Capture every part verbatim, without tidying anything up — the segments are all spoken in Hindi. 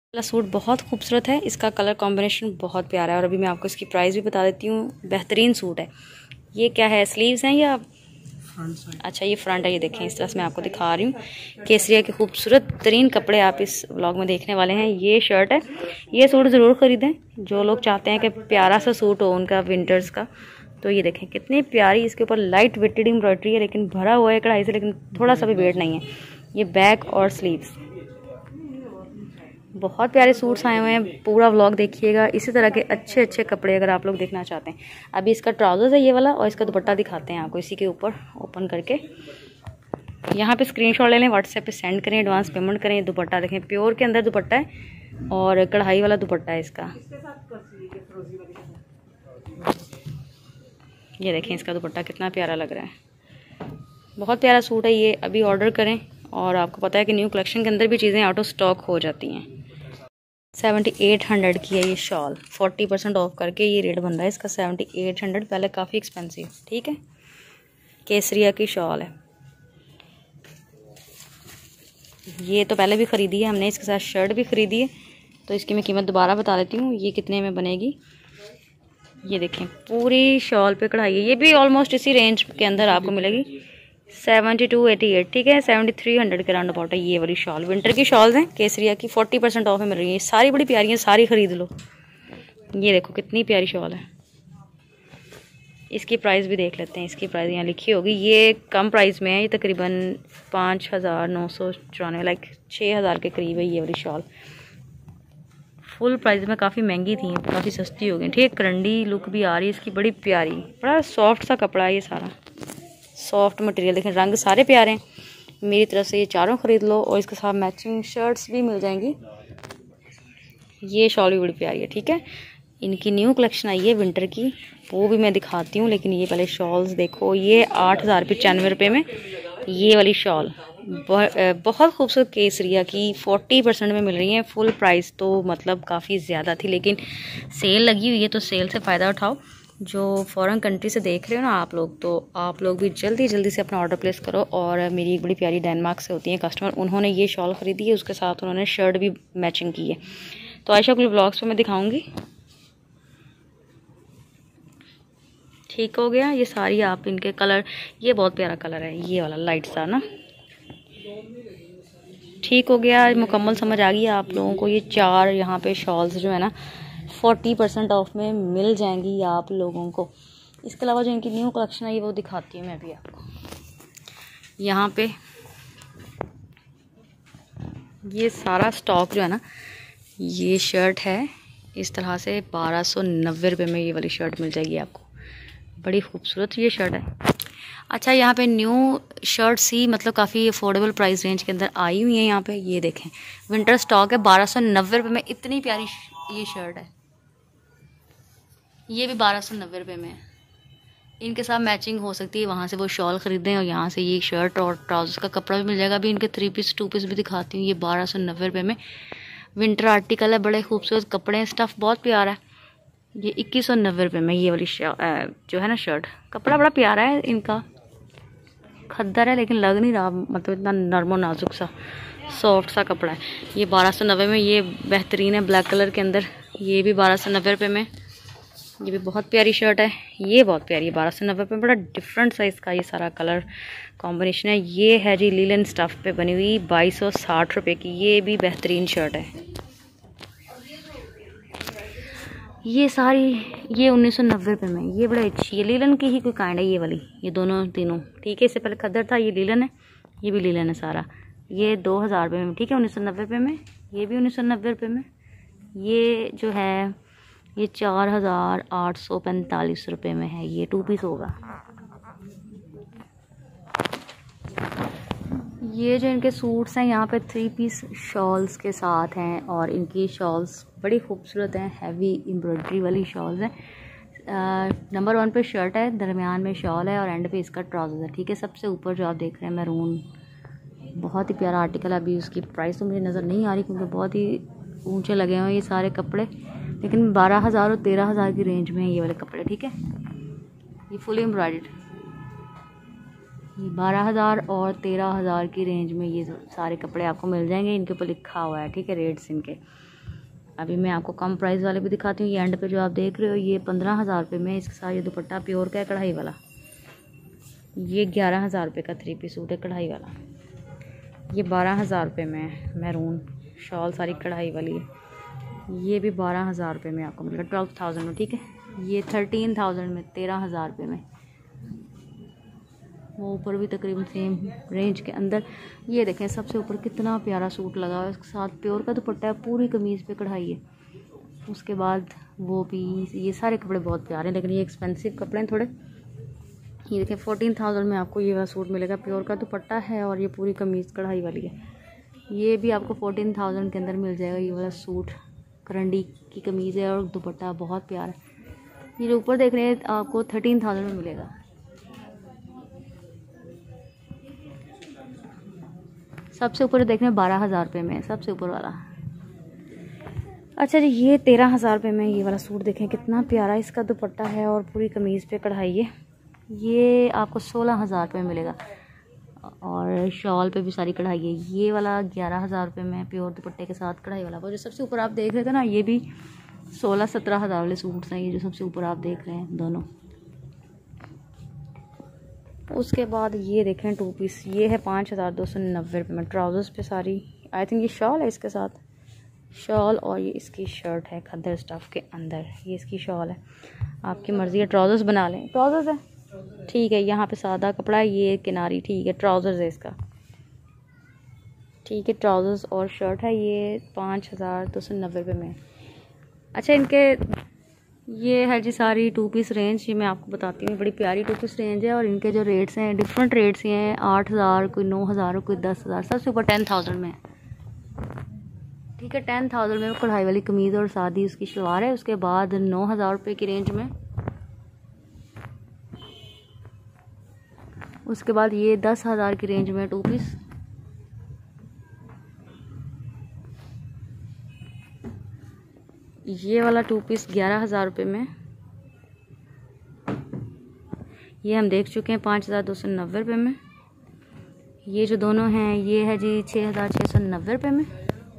वाला सूट बहुत खूबसूरत है, इसका कलर कॉम्बिनेशन बहुत प्यारा है और अभी मैं आपको इसकी प्राइस भी बता देती हूँ। बेहतरीन सूट है। ये क्या है, स्लीव्स हैं या फ्रंट? अच्छा ये फ्रंट है। ये देखें, इस तरह से मैं आपको दिखा रही हूँ। केसरिया के खूबसूरत तरीन कपड़े आप इस व्लॉग में देखने वाले हैं। ये शर्ट है। ये सूट ज़रूर ख़रीदें जो लोग चाहते हैं कि प्यारा सा सूट हो उनका विंटर्स का। तो ये देखें कितनी प्यारी, इसके ऊपर लाइट वेटेड एम्ब्रॉयडरी है, लेकिन भरा हुआ है कढ़ाई से, लेकिन थोड़ा सा भी वेट नहीं है। ये बैक और स्लीव्स, बहुत प्यारे सूट्स आए हुए हैं। पूरा व्लॉग देखिएगा। इसी तरह के अच्छे अच्छे कपड़े अगर आप लोग देखना चाहते हैं। अभी इसका ट्राउज़र्स है ये वाला, और इसका दुपट्टा दिखाते हैं आपको इसी के ऊपर ओपन करके। यहाँ पे स्क्रीनशॉट ले लें, व्हाट्सएप पे सेंड करें, एडवांस पेमेंट करें। दुपट्टा देखें, प्योर के अंदर दुपट्टा है और कढ़ाई वाला दुपट्टा है इसका। ये देखें इसका दुपट्टा कितना प्यारा लग रहा है। बहुत प्यारा सूट है ये। अभी ऑर्डर करें, और आपको पता है कि न्यू कलेक्शन के अंदर भी चीज़ें आउट ऑफ स्टॉक हो जाती हैं। सेवेंटी एट हंड्रेड की है ये शॉल, फोर्टी परसेंट ऑफ करके ये रेट बन रहा है इसका सेवेंटी एट हंड्रेड। पहले काफ़ी एक्सपेंसिव, ठीक है। केसरिया की शॉल है ये, तो पहले भी ख़रीदी है हमने, इसके साथ शर्ट भी ख़रीदी है। तो इसकी मैं कीमत दोबारा बता देती हूँ, ये कितने में बनेगी। ये देखें पूरी शॉल पे कढ़ाई है। ये भी ऑलमोस्ट इसी रेंज के अंदर आपको मिलेगी, सेवेंटी टू एटी एट, ठीक है। सेवेंटी थ्री हंड्रेड के राउंड अबाउट है ये वाली शॉल। विंटर की शॉल्स हैं केसरिया की, फोर्टी परसेंट ऑफ में मिल रही है। सारी बड़ी प्यारी हैं, सारी ख़रीद लो। ये देखो कितनी प्यारी शॉल है। इसकी प्राइस भी देख लेते हैं। इसकी प्राइस यहाँ लिखी होगी। ये कम प्राइस में है, ये तकरीबन पाँच हज़ार नौ सौ चौरानवे, लाइक छः हज़ार के करीब है ये वाली शॉल। फुल प्राइस में काफ़ी महंगी थी, काफ़ी सस्ती हो गई, ठीक है। करंडी लुक भी आ रही है इसकी, बड़ी प्यारी। बड़ा सॉफ्ट सा कपड़ा है ये, सारा सॉफ्ट मटेरियल। देखें रंग सारे प्यारे हैं। मेरी तरफ से ये चारों ख़रीद लो, और इसके साथ मैचिंग शर्ट्स भी मिल जाएंगी। ये शॉल भी बड़ी प्यारी है, ठीक है। इनकी न्यू कलेक्शन आई है विंटर की, वो भी मैं दिखाती हूँ। लेकिन ये पहले शॉल्स देखो। ये आठ हज़ार पचानवे रुपये में ये वाली शॉल बहुत खूबसूरत केसरिया की फोर्टी परसेंट में मिल रही है। फुल प्राइस तो मतलब काफ़ी ज़्यादा थी, लेकिन सेल लगी हुई है, तो सेल से फ़ायदा उठाओ। जो फॉरेन कंट्री से देख रहे हो ना आप लोग, तो आप लोग भी जल्दी जल्दी से अपना ऑर्डर प्लेस करो। और मेरी एक बड़ी प्यारी डेनमार्क से होती है कस्टमर, उन्होंने ये शॉल ख़रीदी है, उसके साथ उन्होंने शर्ट भी मैचिंग की है। तो आयशा के ब्लॉग्स पे मैं दिखाऊंगी। ठीक हो गया। ये सारी आप इनके कलर, ये बहुत प्यारा कलर है ये वाला लाइट सा ना। ठीक हो गया, मुकम्मल समझ आ गई आप लोगों को। ये चार यहाँ पे शॉल्स जो है ना फोर्टी परसेंट ऑफ में मिल जाएंगी आप लोगों को। इसके अलावा जो इनकी न्यू कलेक्शन है वो दिखाती हूँ मैं अभी आपको। यहाँ पे ये सारा स्टॉक जो है ना, ये शर्ट है इस तरह से बारह सौ नब्बे रुपये में ये वाली शर्ट मिल जाएगी आपको। बड़ी खूबसूरत ये शर्ट है। अच्छा यहाँ पे न्यू शर्ट्स ही मतलब काफ़ी अफोर्डेबल प्राइस रेंज के अंदर आई हुई है। यहाँ पे ये देखें विंटर स्टॉक है, बारह सौ नब्बे रुपये में इतनी प्यारी ये शर्ट है। ये भी बारह सौ नब्बे रुपये में है। इनके साथ मैचिंग हो सकती है, वहाँ से वो शॉल ख़रीदें और यहाँ से ये शर्ट और ट्राउज़र का कपड़ा भी मिल जाएगा। अभी इनके थ्री पीस टू पीस भी दिखाती हूँ। ये बारह सौ नब्बे रुपये में विंटर आर्टिकल है, बड़े खूबसूरत कपड़े हैं, स्टफ़ बहुत प्यारा है। ये इक्कीस सौ नब्बे रुपये में ये वाली जो है ना शर्ट, कपड़ा बड़ा प्यारा है इनका, खद्दर है लेकिन लग नहीं रहा, मतलब इतना नरमो नाजुक सा सॉफ्ट सा कपड़ा है। ये बारह सौ नब्बे में ये बेहतरीन है ब्लैक कलर के अंदर। ये भी बारह सौ नब्बे रुपये में, ये भी बहुत प्यारी शर्ट है। ये बहुत प्यारी है बारह सौ नब्बे रुपये में। बड़ा डिफरेंट साइज़ का ये सारा कलर कॉम्बिनेशन है। ये है जी लीलन स्टफ़ पे बनी हुई बाईस सौ साठ रुपये की, ये भी बेहतरीन शर्ट है। ये सारी ये उन्नीस सौ नब्बे रुपये में, ये बड़ा अच्छी है। लीलन की ही कोई काइंड है ये वाली, ये दोनों तीनों, ठीक है। इससे पहले खद्दर था, ये लीलन है, ये भी लीलन है सारा। ये दो हज़ार रुपये में, ठीक है, उन्नीस सौ नब्बे रुपये में। ये भी उन्नीस सौ नब्बे रुपये में। ये जो है ये चार हज़ार आठ सौ पैंतालीस रुपये में है। ये टू पीस होगा। ये जो इनके सूट्स हैं यहाँ पे थ्री पीस शॉल्स के साथ हैं, और इनकी शॉल्स बड़ी खूबसूरत हैं, हैवी एम्ब्रॉयडरी वाली शॉल्स हैं। नंबर वन पे शर्ट है, दरमियान में शॉल है और एंड पे इसका ट्राउज़र है, ठीक है। सबसे ऊपर जो आप देख रहे हैं मैरून, बहुत ही प्यारा आर्टिकल है। अभी उसकी प्राइस तो मुझे नज़र नहीं आ रही क्योंकि बहुत ही ऊंचे लगे हुए हैं ये सारे कपड़े, लेकिन बारह हज़ार और तेरह हज़ार की रेंज में है ये वाले कपड़े, ठीक है। ये फुल एम्ब्रॉयडर्ड, ये बारह हज़ार और तेरह हज़ार की रेंज में ये सारे कपड़े आपको मिल जाएंगे। इनके ऊपर लिखा हुआ है, ठीक है, रेट्स इनके। अभी मैं आपको कम प्राइस वाले भी दिखाती हूँ। ये एंड पे जो आप देख रहे हो ये पंद्रह हज़ार रुपये में इसके साथ ये दुपट्टा प्योर का है कढ़ाई वाला। ये ग्यारह हज़ार रुपये का थ्री पीस सूट है कढ़ाई वाला। ये बारह हज़ार रुपये में मैरून शॉल सारी कढ़ाई वाली है। ये भी बारह हज़ार रुपये में आपको मिलेगा, ट्वेल्व थाउजेंड में, ठीक है। ये थर्टीन थाउजेंड में, तेरह हज़ार रुपये में। वो ऊपर भी तकरीबन सेम रेंज के अंदर। ये देखें सबसे ऊपर कितना प्यारा सूट लगा हुआ है, उसके साथ प्योर का दुपट्टा है, पूरी कमीज़ पे कढ़ाई है। उसके बाद वो भी, ये सारे कपड़े बहुत प्यारे हैं लेकिन ये एक्सपेंसिव कपड़े हैं थोड़े। ये देखें फोर्टीन थाउजेंड में आपको ये वाला सूट मिलेगा, प्योर का दुपट्टा है और ये पूरी कमीज़ कढ़ाई वाली है। ये भी आपको फोर्टीन थाउजेंड के अंदर मिल जाएगा। ये वाला सूट करंडी की कमीज़ है और दुपट्टा बहुत प्यारा है। ये जो ऊपर देख रहे हैं आपको थर्टीन थाउजेंड में मिलेगा। सबसे ऊपर देख रहे हैं बारह हज़ार रुपये में, सबसे ऊपर वाला। अच्छा जी, ये तेरह हज़ार रुपये में ये वाला सूट देखें कितना प्यारा इसका दुपट्टा है और पूरी कमीज़ पे कढ़ाई है। ये आपको सोलह हज़ार रुपये में मिलेगा और शॉल पे भी सारी कढ़ाई है। ये वाला ग्यारह हज़ार रुपये में प्योर दुपट्टे के साथ कढ़ाई वाला। वो जो सबसे ऊपर आप देख रहे थे ना, ये भी सोलह सत्रह हज़ार वाले सूट्स हैं। ये जो सबसे ऊपर आप देख रहे हैं दोनों। उसके बाद ये देखें टू पीस, ये है पाँच हज़ार दो सौ नब्बे रुपये में, ट्राउज़र्स पे सारी। आई थिंक ये शॉल है इसके साथ, शॉल और ये इसकी शर्ट है खद्दर स्टफ़ के अंदर। ये इसकी शॉल है, आपकी मर्ज़ी है ट्राउज़र्स बना लें। ट्राउज़र्स है, ठीक है। यहाँ पे सादा कपड़ा है, ये किनारी, ठीक है। ट्राउज़र्स है इसका, ठीक है। ट्राउज़र्स और शर्ट है। ये पाँच हज़ार दो सौ नब्बे रुपये में। अच्छा, इनके ये है जी सारी टू पीस रेंज। ये मैं आपको बताती हूँ, बड़ी प्यारी टू पीस रेंज है और इनके जो रेट्स हैं डिफरेंट रेट्स हैं। आठ हज़ार, कोई नौ हज़ार, कोई दस हज़ार, सबसे ऊपर टेन थाउजेंड में, ठीक है। टेन थाउजेंड में कढ़ाई वाली कमीज़ और सादी उसकी शलवार है। उसके बाद नौ हज़ार रुपये की रेंज में, उसके बाद ये दस हज़ार की रेंज में टू पीस। ये वाला टू पीस ग्यारह हज़ार रुपये में। ये हम देख चुके हैं पाँच हज़ार दो सौ नब्बे रुपये में। ये जो दोनों हैं ये है जी छः हज़ार छः सौ नब्बे रुपये में।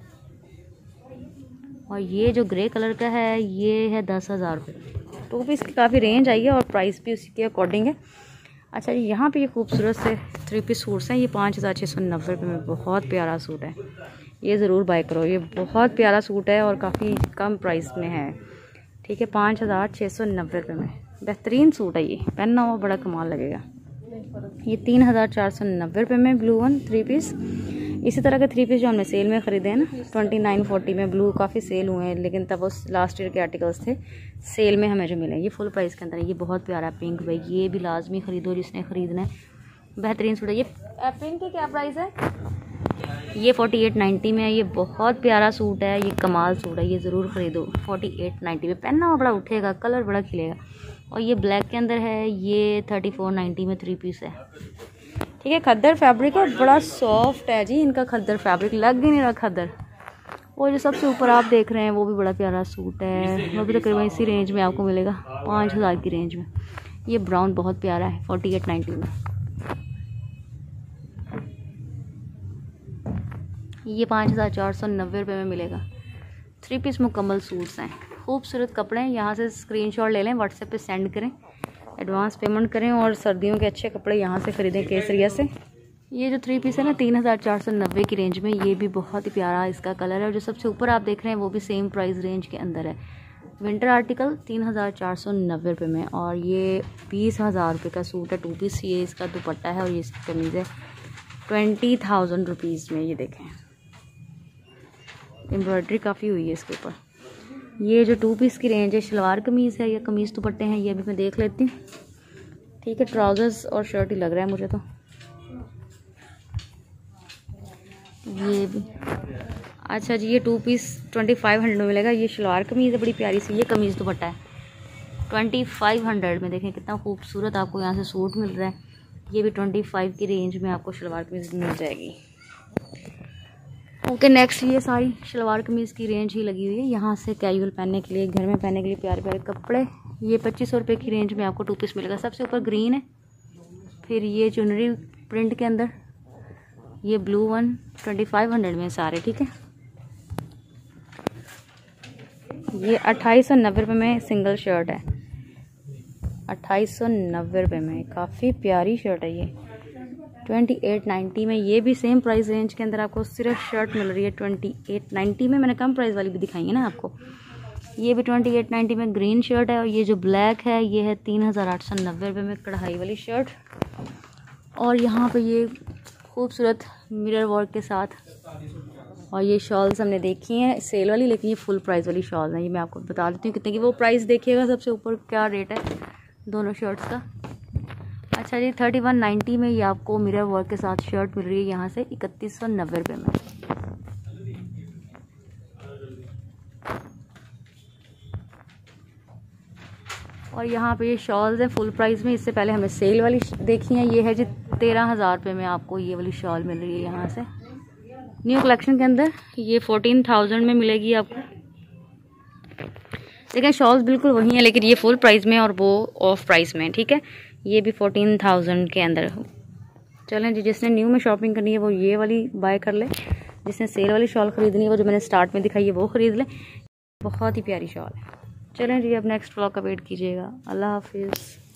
और ये जो ग्रे कलर का है ये है दस हज़ार रुपये। टू पीस की काफ़ी रेंज आई है और प्राइस भी उसी के अकॉर्डिंग है। अच्छा जी, यहाँ पे ये खूबसूरत से थ्री पीस सूट्स हैं। ये पाँच हज़ार छः सौ नब्बे रुपये में बहुत प्यारा सूट है, ये ज़रूर बाय करो। ये बहुत प्यारा सूट है और काफ़ी कम प्राइस में है, ठीक है। पाँच हज़ार छः सौ नब्बे रुपये में बेहतरीन सूट है। ये पहनना हुआ बड़ा कमाल लगेगा। ये तीन हज़ार चार सौ नब्बे रुपये में ब्लू वन थ्री पीस। इसी तरह के थ्री पीस जो हमने सेल में ख़रीदे हैं ना, ट्वेंटी नाइन फोर्टी में ब्लू काफ़ी सेल हुए हैं लेकिन तब वो लास्ट ईयर के आर्टिकल्स थे। सेल में हमें जो मिले ये फुल प्राइस के अंदर है। ये बहुत प्यारा पिंक, भाई ये भी लाजमी ख़रीदो जिसने ख़रीदना है, बेहतरीन सूट है। ये पिंक की क्या प्राइस है? ये फोर्टी एट नाइन्टी में है। ये बहुत प्यारा सूट है, ये कमाल सूट है, ये ज़रूर ख़रीदो। फोर्टी एट नाइन्टी में पहनना हुआ बड़ा उठेगा, कलर बड़ा खिलेगा। और ये ब्लैक के अंदर है। ये थर्टी फोर नाइन्टी में थ्री पीस है, ठीक है। खद्दर फैब्रिक है, बड़ा सॉफ्ट है जी इनका खद्दर फैब्रिक, लग ही नहीं रहा खद्दर। वो जो सबसे ऊपर आप देख रहे हैं वो भी बड़ा प्यारा सूट है, वो भी तकरीबन इसी रेंज में आपको मिलेगा, पाँच हज़ार की रेंज में। ये ब्राउन बहुत प्यारा है, फोर्टी एट नाइन्टी में। ये पाँच हज़ार चार सौ नब्बे रुपये में मिलेगा। थ्री पीस मुकम्मल सूट्स हैं, खूबसूरत कपड़े हैं। यहाँ से स्क्रीनशॉट ले लें, व्हाट्सएप पे सेंड करें, एडवांस पेमेंट करें और सर्दियों के अच्छे कपड़े यहाँ से ख़रीदें केसरिया से। ये जो थ्री पीस है ना तीन हज़ार चार सौ नब्बे की रेंज में, ये भी बहुत ही प्यारा इसका कलर है। और जो सबसे ऊपर आप देख रहे हैं वो भी सेम प्राइस रेंज के अंदर है। विंटर आर्टिकल तीन हज़ार चार सौ नब्बे रुपये में। और ये बीस हज़ार रुपये का सूट है टू पीस। ये इसका दुपट्टा है और ये इसकी कमीज़ है ट्वेंटी थाउजेंड रुपीज़ में। ये देखें एम्ब्रॉयडरी काफ़ी हुई है इसके ऊपर। ये जो टू पीस की रेंज है, शलवार कमीज़ है या कमीज़ दुपट्टे हैं, ये भी मैं देख लेती हूँ, ठीक है। ट्राउज़र्स और शर्ट ही लग रहा है मुझे तो। ये भी अच्छा जी, ये two piece twenty five hundred में मिलेगा। ये शलवार कमीज़ है बड़ी प्यारी सी, ये कमीज़ दुपट्टा है ट्वेंटी फाइव हंड्रेड में। देखें कितना खूबसूरत आपको यहाँ से सूट मिल रहा है। ये भी ट्वेंटी फाइव की रेंज में आपको शलवार कमीज़ मिल जाएगी। ओके नेक्स्ट, ये सारी शलवार कमीज़ की रेंज ही लगी हुई है। यहाँ से कैजुअल पहनने के लिए, घर में पहनने के लिए प्यारे प्यारे कपड़े। ये पच्चीस सौ रुपये की रेंज में आपको टू पीस मिलेगा। सबसे ऊपर ग्रीन है, फिर ये चुनरी प्रिंट के अंदर, ये blue one twenty five hundred में सारे, ठीक है। ये अट्ठाईस सौ नब्बे रुपये में सिंगल शर्ट है, अट्ठाईस सौ नब्बे रुपये में। काफ़ी प्यारी शर्ट है ये, ट्वेंटी एट नाइन्टी में। ये भी सेम प्राइस रेंज के अंदर आपको सिर्फ शर्ट मिल रही है ट्वेंटी एट नाइन्टी में। मैंने कम प्राइस वाली भी दिखाई है ना आपको। ये भी ट्वेंटी एट नाइन्टी में ग्रीन शर्ट है, और ये जो ब्लैक है ये है तीन हज़ार आठ सौ नब्बे रुपये में कढ़ाई वाली शर्ट। और यहाँ पे ये खूबसूरत मिरर वर्क के साथ, और ये शॉल्स हमने देखी हैं सेल वाली, लेकिन ये फुल प्राइस वाली शॉल हैं। ये मैं आपको बता देती हूँ कितने की। वो प्राइस देखिएगा सबसे ऊपर क्या रेट है दोनों शर्ट्स का। अच्छा जी, थर्टी वन नाइन्टी में ये आपको मिरर वर्क के साथ शर्ट मिल रही है यहाँ से इकतीस सौ नब्बे रुपये में। और यहाँ पे ये शॉल्स हैं फुल प्राइस में। इससे पहले हमें सेल वाली देखी है, ये है जी तेरह हज़ार रुपये में आपको ये वाली शॉल मिल रही है यहाँ से न्यू कलेक्शन के अंदर। ये फोर्टीन थाउजेंड में मिलेगी आपको। लेकिन शॉल्स बिल्कुल वही हैं, लेकिन ये फुल प्राइस में और वो ऑफ प्राइस में, ठीक है। ये भी फोर्टीन थाउजेंड के अंदर। चलें जी, जिसने न्यू में शॉपिंग करनी है वो ये वाली बाय कर ले, जिसने सेल वाली शॉल ख़रीदनी है वो जो मैंने स्टार्ट में दिखाई है वो ख़रीद ले। बहुत ही प्यारी शॉल है। चलें जी, अब नेक्स्ट व्लॉग का वेट कीजिएगा। अल्लाह हाफिज़।